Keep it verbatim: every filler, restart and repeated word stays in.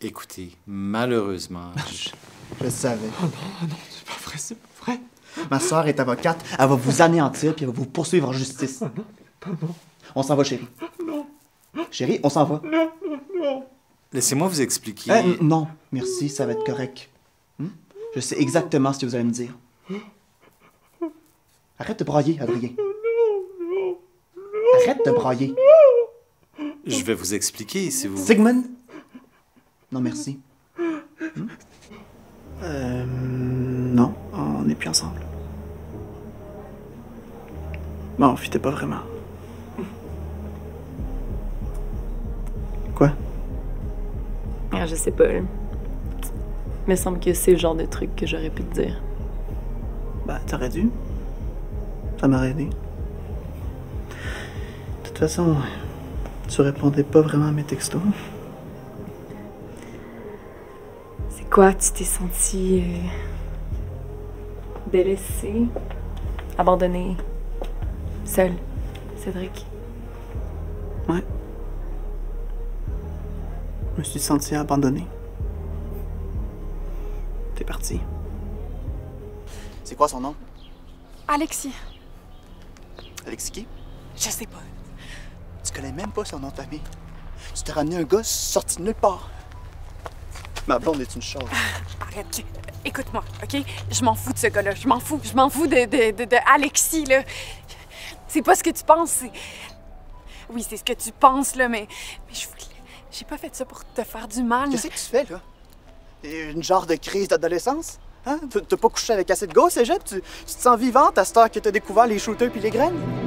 Écoutez, malheureusement, je... Je le savais. Oh non, oh non, c'est pas vrai, c'est pas vrai. Ma soeur est avocate, elle va vous anéantir puis elle va vous poursuivre en justice. Oh non, pas non. On s'en va, chérie. Non. Chérie, on s'en va. Non, non. Laissez-moi vous expliquer... Euh, non, merci, ça va être correct. Hmm? Je sais exactement ce que vous allez me dire. Arrête de brailler, Adrien. Arrête de brailler. Je vais vous expliquer, si vous... Sigmund? Non, merci. Hmm? Euh... Non, on n'est plus ensemble. Bon, on fitait pas vraiment. Quoi? Ah, je sais pas, là. Il me semble que c'est le genre de truc que j'aurais pu te dire. Ben, t'aurais dû. Ça m'aurait aidé. De toute façon, tu répondais pas vraiment à mes textos. C'est quoi, tu t'es senti euh, délaissée, abandonnée, seule, Cédric? Ouais. Je me suis senti abandonné. T'es parti. C'est quoi son nom? Alexis. Alexis qui? Je sais pas. Tu connais même pas son nom de famille. Tu t'es ramené un gars sorti de nulle part. Ma blonde est une chose. Arrête. Écoute-moi, OK? Je m'en fous de ce gars-là. Je m'en fous. Je m'en fous de, de, de, de Alexis, là. C'est pas ce que tu penses. c'est- Oui, c'est ce que tu penses, là, mais... mais je voulais... J'ai pas fait ça pour te faire du mal. Qu'est-ce que tu fais, là? Une genre de crise d'adolescence? Hein? T'as pas couché avec assez de gars au cégep? Tu, tu te sens vivante à cette heure que t'as découvert les shooters puis les graines?